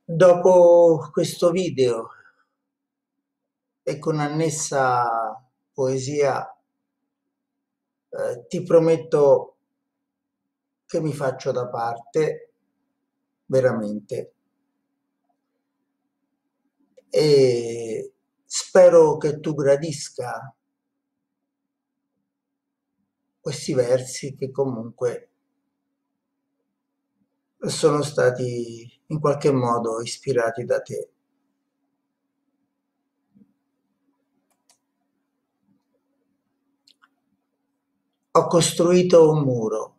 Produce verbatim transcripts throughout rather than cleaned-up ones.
Dopo questo video e con annessa poesia, eh, ti prometto che mi faccio da parte, veramente, e spero che tu gradisca questi versi che comunque sono stati in qualche modo ispirati da te. Ho costruito un muro,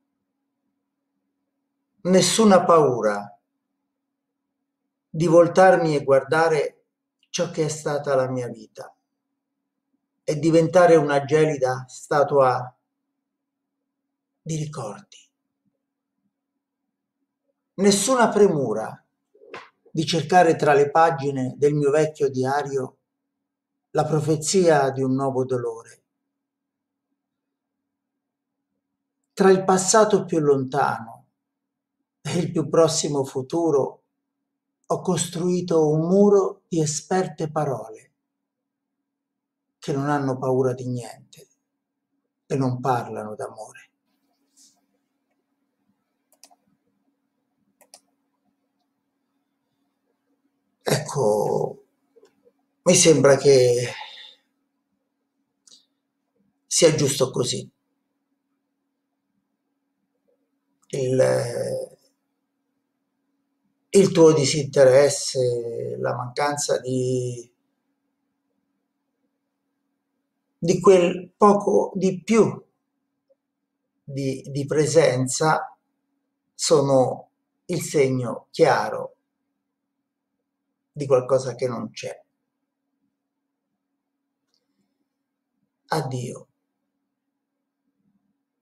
nessuna paura di voltarmi e guardare ciò che è stata la mia vita e diventare una gelida statua di ricordi. Nessuna premura di cercare tra le pagine del mio vecchio diario la profezia di un nuovo dolore. Tra il passato più lontano e il più prossimo futuro ho costruito un muro di esperte parole che non hanno paura di niente e non parlano d'amore. Ecco, mi sembra che sia giusto così. Il, il tuo disinteresse, la mancanza di, di quel poco di più di, di presenza sono il segno chiaro di qualcosa che non c'è. Addio.